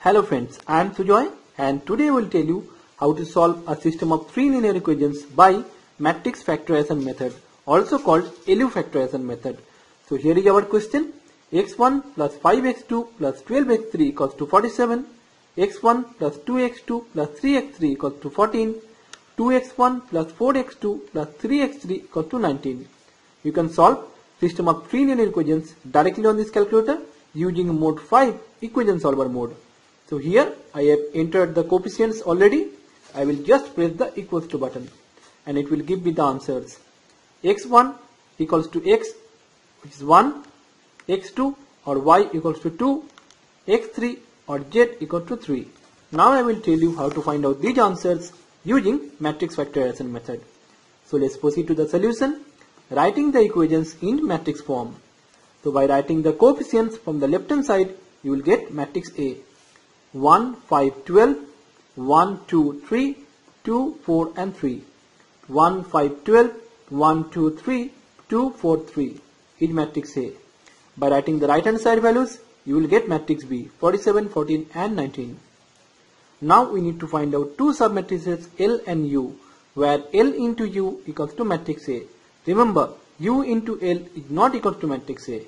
Hello friends, I am Sujoy and today I will tell you how to solve a system of three linear equations by matrix factorization method, also called LU factorization method. So here is our question. x1 plus 5x2 plus 12x3 equals to 47, x1 plus 2x2 plus 3x3 equals to 14, 2x1 plus 4x2 plus 3x3 equals to 19. You can solve system of three linear equations directly on this calculator using mode 5 equation solver mode. So here I have entered the coefficients already. I will just press the equals to button and it will give me the answers. x1 equals to x, which is 1, x2 or y equals to 2, x3 or z equals to 3. Now I will tell you how to find out these answers using matrix factorization method. So let's proceed to the solution, writing the equations in matrix form. So by writing the coefficients from the left hand side, you will get matrix A. 1, 5, 12, 1, 2, 3, 2, 4 and 3. 1, 5, 12, 1, 2, 3, 2, 4, 3 is matrix A. By writing the right hand side values, you will get matrix B, 47, 14 and 19. Now we need to find out two submatrices L and U, where L into U equals to matrix A. Remember, U into L is not equal to matrix A.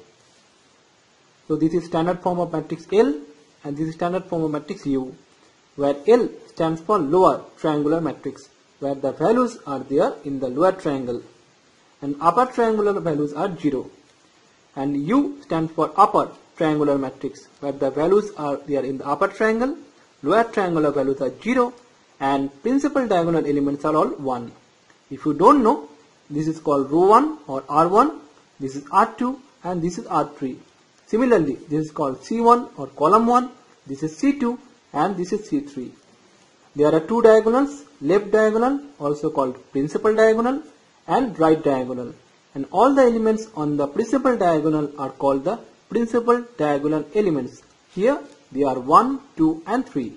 So this is standard form of matrix L and this is standard form of matrix U, where L stands for lower triangular matrix, where the values are there in the lower triangle and upper triangular values are 0. And U stands for upper triangular matrix, where the values are there in the upper triangle, lower triangular values are 0 and principal diagonal elements are all 1. If you don't know, this is called row 1 or R1, this is R2 and this is R3. Similarly, this is called C1 or column 1, this is C2 and this is C3. There are two diagonals, left diagonal also called principal diagonal and right diagonal, and all the elements on the principal diagonal are called the principal diagonal elements. Here they are 1, 2 and 3.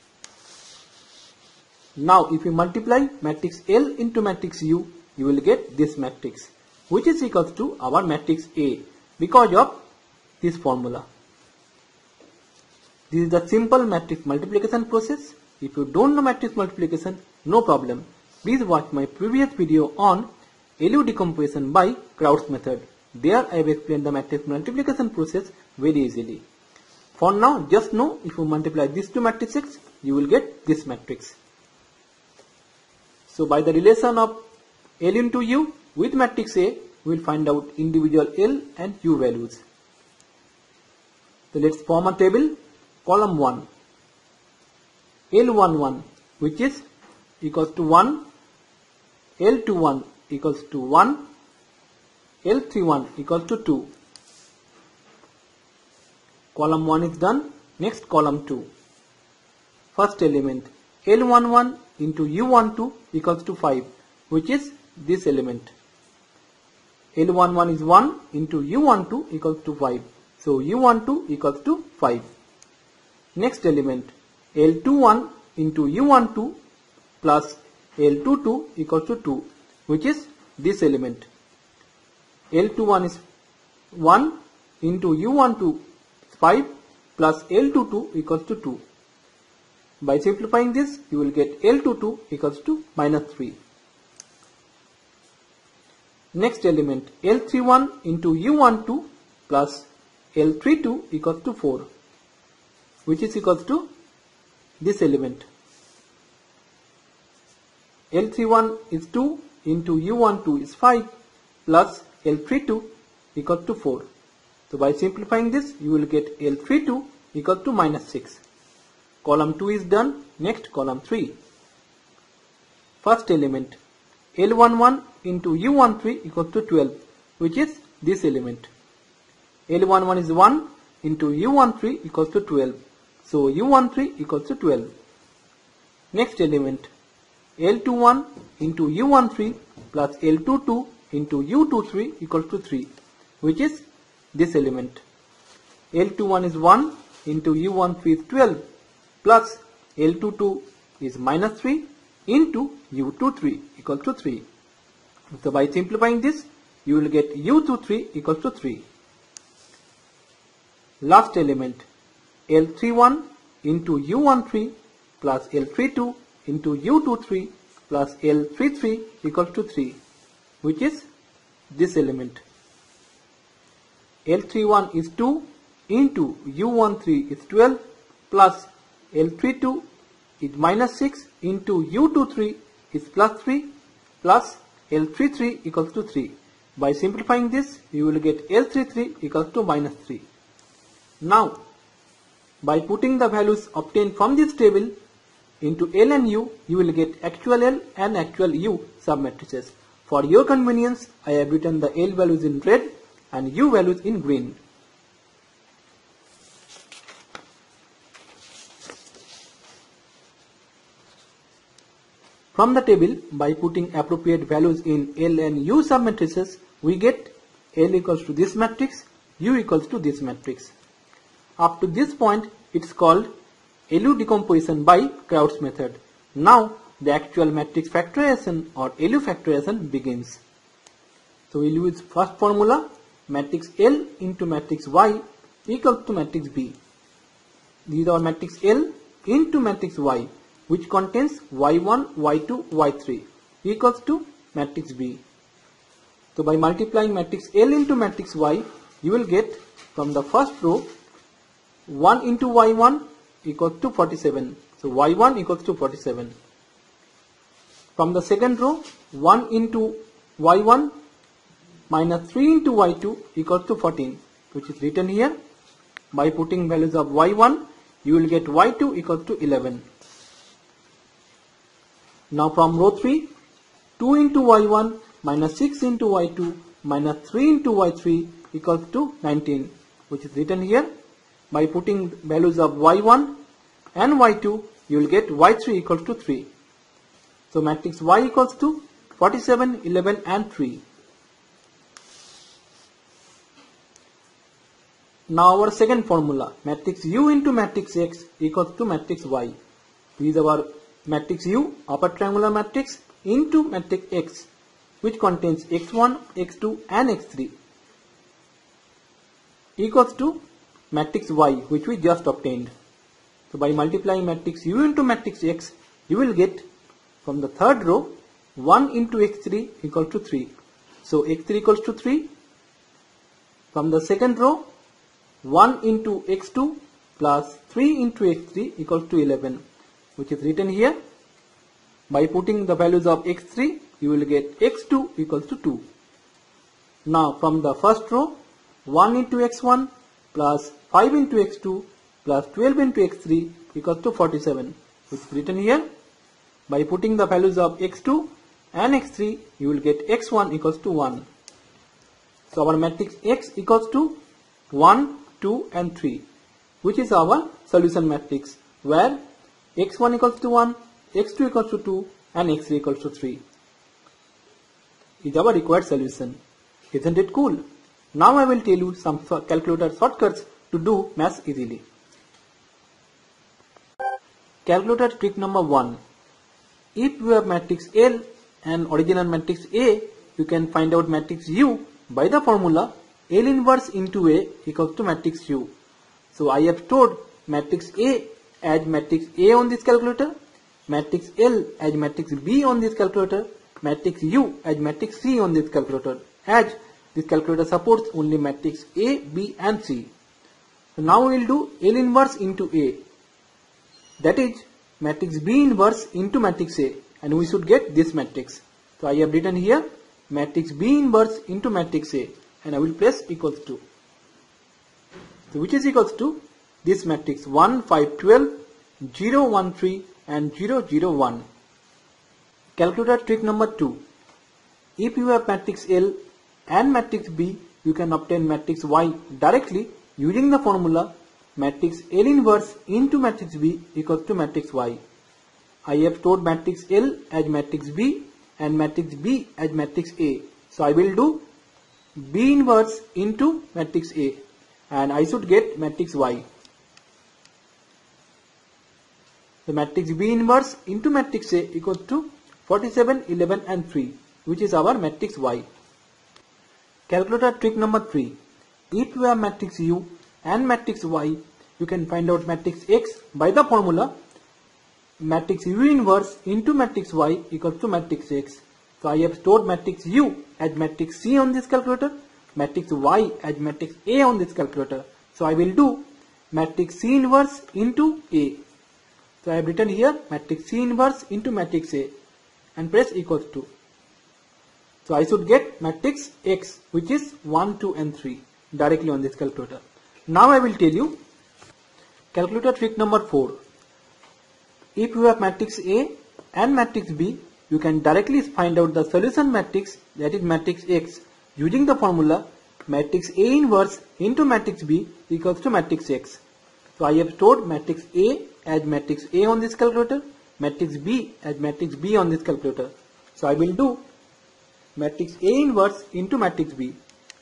Now if you multiply matrix L into matrix U, you will get this matrix, which is equals to our matrix A because of this formula. This is the simple matrix multiplication process. If you don't know matrix multiplication, no problem. Please watch my previous video on LU decomposition by Krauss method. There I have explained the matrix multiplication process very easily. For now, just know if you multiply these two matrices, you will get this matrix. So by the relation of L into U with matrix A, we will find out individual L and U values. So let's form a table. Column 1, L11, which is equals to 1, L21 equals to 1, L31 equals to 2. Column 1 is done. Next column 2. First element L11 into U12 equals to 5, which is this element. L11 is 1 into U12 equals to 5. So U12 equals to 5. Next element L21 into U12 plus L22 equals to 2, which is this element. L21 is 1 into U12 is 5 plus L22 equals to 2. By simplifying this, you will get L22 equals to minus 3. Next element L31 into U12 plus L32 equals to 4, which is equals to this element. L31 is 2 into U12 is 5 plus L32 equals to 4. So by simplifying this, you will get L32 equals to minus 6. Column 2 is done. Next column 3. First element L11 into U13 equals to 12, which is this element. L11 is 1 into U13 equals to 12. So U13 equals to 12. Next element L21 into U13 plus L22 into U23 equals to 3, which is this element. L21 is 1 into U13 is 12 plus L22 is minus 3 into U23 equals to 3. So by simplifying this, you will get U23 equals to 3. Last element L31 into U13 plus L32 into U23 plus L33 equals to 3, which is this element. L31 is 2 into U13 is 12 plus L32 is minus 6 into U23 is plus 3 plus L33 equals to 3. By simplifying this, you will get L33 equals to minus 3. Now, by putting the values obtained from this table into L and U, you will get actual L and actual U submatrices. For your convenience, I have written the L values in red and U values in green. From the table, by putting appropriate values in L and U submatrices, we get L equals to this matrix, U equals to this matrix. Up to this point, it's called LU decomposition by Crowd's method. Now, the actual matrix factorization or LU factorization begins. So, we will use first formula, matrix L into matrix Y equals to matrix B. These are matrix L into matrix Y, which contains Y1, Y2, Y3 equals to matrix B. So by multiplying matrix L into matrix Y, you will get from the first row 1 into Y1 equals to 47. So Y1 equals to 47. From the second row, 1 into Y1 minus 3 into Y2 equals to 14, which is written here. By putting values of Y1, you will get Y2 equals to 11. Now from row 3, 2 into Y1 minus 6 into Y2 minus 3 into Y3 equals to 19, which is written here. By putting values of Y1 and Y2, you will get Y3 equals to 3. So matrix Y equals to 47, 11 and 3. Now our second formula, matrix U into matrix X equals to matrix Y. These are our matrix U, upper triangular matrix, into matrix X, which contains x1, x2 and x3, equals to matrix Y, which we just obtained. So by multiplying matrix U into matrix X, you will get from the third row 1 into x3 equals to 3. So x3 equals to 3. From the second row, 1 into x2 plus 3 into x3 equals to 11, which is written here. By putting the values of x3, you will get x2 equals to 2. Now from the first row, 1 into x1 plus 5 into x2 plus 12 into x3 equals to 47, which is written here. By putting the values of x2 and x3, you will get x1 equals to 1. So our matrix X equals to 1, 2 and 3, which is our solution matrix, where x1 equals to 1, x2 equals to 2 and x3 equals to 3 is our required solution. Isn't it cool? Now I will tell you some calculator shortcuts to do maths easily. Calculator trick number 1. If you have matrix L and original matrix A, you can find out matrix U by the formula L inverse into A equals to matrix U. So I have stored matrix A as matrix A on this calculator, matrix L as matrix B on this calculator, matrix U as matrix C on this calculator, as this calculator supports only matrix A, B and C. So now we will do L inverse into A, that is matrix B inverse into matrix A, and we should get this matrix. So I have written here matrix B inverse into matrix A, and I will press equals to. So which is equals to this matrix 1, 5, 12, 0, 1, 3 and 0, 0, 1. Calculator trick number 2. If you have matrix L and matrix B, you can obtain matrix Y directly using the formula matrix L inverse into matrix B equals to matrix Y. I have stored matrix L as matrix B and matrix B as matrix A. So I will do B inverse into matrix A, and I should get matrix Y. The matrix B inverse into matrix A equals to 47, 11 and 3, which is our matrix Y. Calculator trick number 3. If you have matrix U and matrix Y, you can find out matrix X by the formula matrix U inverse into matrix Y equals to matrix X. So I have stored matrix U as matrix C on this calculator, matrix Y as matrix A on this calculator. So I will do matrix C inverse into A. So I have written here matrix C inverse into matrix A and press equals to. So I should get matrix X, which is 1, 2 and 3 directly on this calculator. Now I will tell you calculator trick number 4. If you have matrix A and matrix B, you can directly find out the solution matrix, that is matrix X, using the formula matrix A inverse into matrix B equals to matrix X. So I have stored matrix A as matrix A on this calculator, matrix B as matrix B on this calculator. So I will do matrix A inverse into matrix B,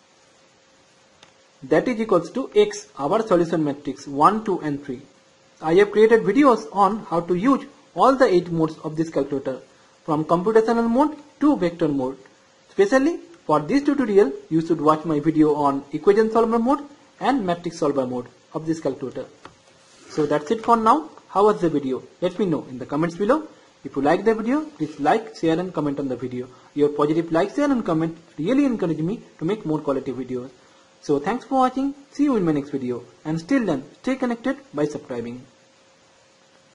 that is equals to X, our solution matrix 1, 2 and 3. I have created videos on how to use all the 8 modes of this calculator, from computational mode to vector mode. Especially for this tutorial, you should watch my video on equation solver mode and matrix solver mode of this calculator. So that's it for now. How was the video? Let me know in the comments below. If you like the video, please like, share and comment on the video. Your positive like, share and comment really encourage me to make more quality videos. So thanks for watching. See you in my next video. And still then, stay connected by subscribing.